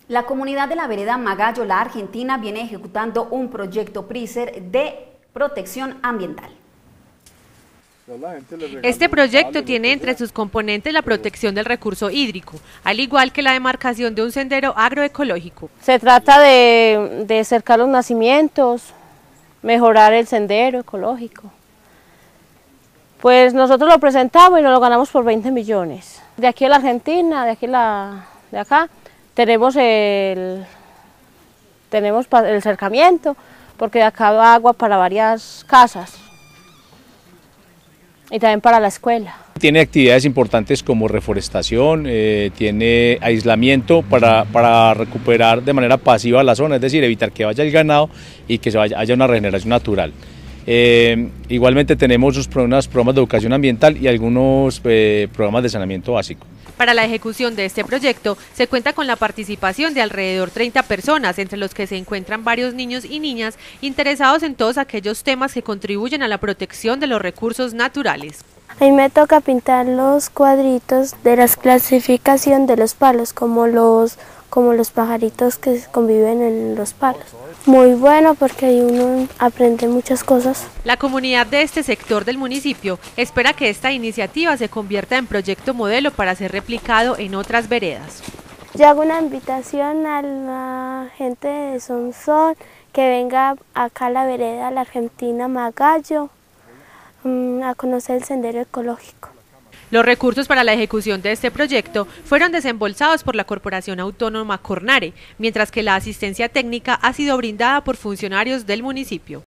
La comunidad de la vereda Magallo, La Argentina, viene ejecutando un proyecto PRISER de protección ambiental. Este proyecto tiene entre sus componentes la protección del recurso hídrico, al igual que la demarcación de un sendero agroecológico. Se trata de cercar los nacimientos, mejorar el sendero ecológico. Pues nosotros lo presentamos y nos lo ganamos por 20 millones. De aquí a la Argentina, de acá, tenemos el cercamiento, porque de acá va agua para varias casas y también para la escuela. Tiene actividades importantes como reforestación, tiene aislamiento para recuperar de manera pasiva la zona, es decir, evitar que vaya el ganado y que haya una regeneración natural. Igualmente tenemos unos programas de educación ambiental y algunos programas de saneamiento básico. Para la ejecución de este proyecto se cuenta con la participación de alrededor 30 personas, entre los que se encuentran varios niños y niñas interesados en todos aquellos temas que contribuyen a la protección de los recursos naturales. A mí me toca pintar los cuadritos de la clasificación de los palos, como los pajaritos que conviven en los palos. Muy bueno porque ahí uno aprende muchas cosas. La comunidad de este sector del municipio espera que esta iniciativa se convierta en proyecto modelo para ser replicado en otras veredas. Yo hago una invitación a la gente de Sonsón que venga acá a la vereda La Argentina Magallo a conocer el sendero ecológico. Los recursos para la ejecución de este proyecto fueron desembolsados por la Corporación Autónoma Cornare, mientras que la asistencia técnica ha sido brindada por funcionarios del municipio.